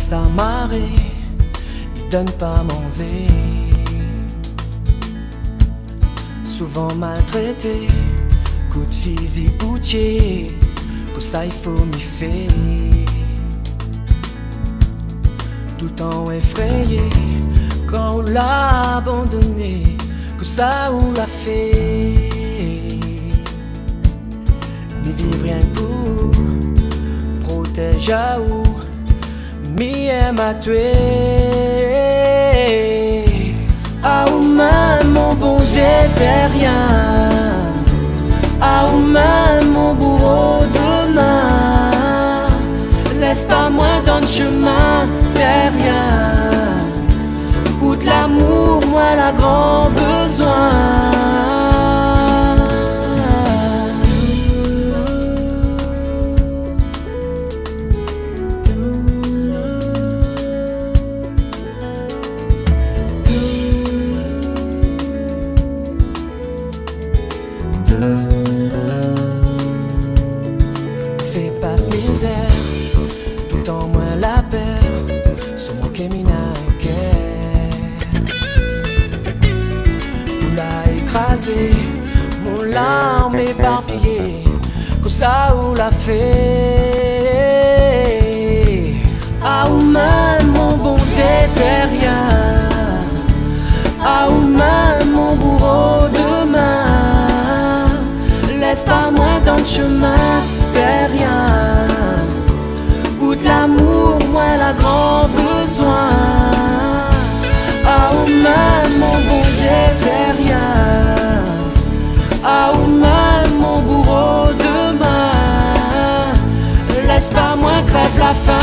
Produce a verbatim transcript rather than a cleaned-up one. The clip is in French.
sa marée, il donne pas manger. Souvent maltraité, coup de fusil boutier, que ça il faut m'y faire. Tout le temps effrayé, quand on l'a abandonné, que ça ou l'a fait. Mais vivre rien pour protéger ou m'y aime à tuer. Ah ou même mon bon Dieu t'es rien. Ah ou même mon bourreau demain. Laisse pas moi dans le chemin, t'es rien. Ou de l'amour, moi la grand besoin. Fais pas ce misère, tout en moins la peur, sur mon caminant on l'a écrasé, mon larme éparpillée, que ça ou l'a fait. Ah ou même mon bon Dieu t'es rien. Ah ou même mon bourreau demain. Laisse pas moi dans le chemin, t'es rien. Ou de l'amour, moi la grand besoin. Ah ou même mon bon Dieu t'es rien. Ah ou même mon bourreau demain. Laisse pas moi crève la faim.